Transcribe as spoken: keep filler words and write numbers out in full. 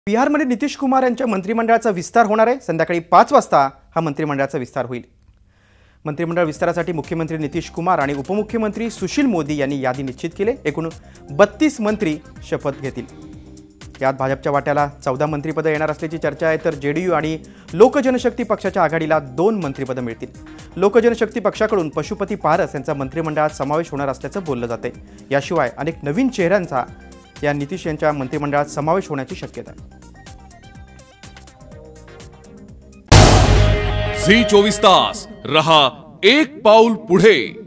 बिहारमध्ये नितीश कुमार यांच्या मंत्रिमंडळाचा विस्तार होणार आहे। संध्याकाळी पाच वाजता हा मंत्रिमंडळाचा विस्तार होईल। मंत्रिमंडळ विस्तारासाठी मुख्यमंत्री नितीश कुमार आणि उपमुख्यमंत्री सुशील मोदी यांनी यादी निश्चित केली। एकूण बत्तीस मंत्री शपथ घेतील। यात भाजपच्या वाट्याला चौदा मंत्रिपद येणार असल्याची चर्चा आहे, तर जेडीयू आणि लोक जनशक्ती पक्षाच्या आघाडीला दोन मंत्रिपद मिळतील। लोक जनशक्ती पक्षाकडून पशुपती पारस यांचा मंत्रिमंडळात समावेश होणार असल्याचं बोललं जाते। याशिवाय अनेक नवीन चेहऱ्यांचा या नितीश यांच्या मंत्रिमंडळात समावेश होण्याची शक्यता आहे। झी चोवीस तास रहा एक पाऊल पुढे।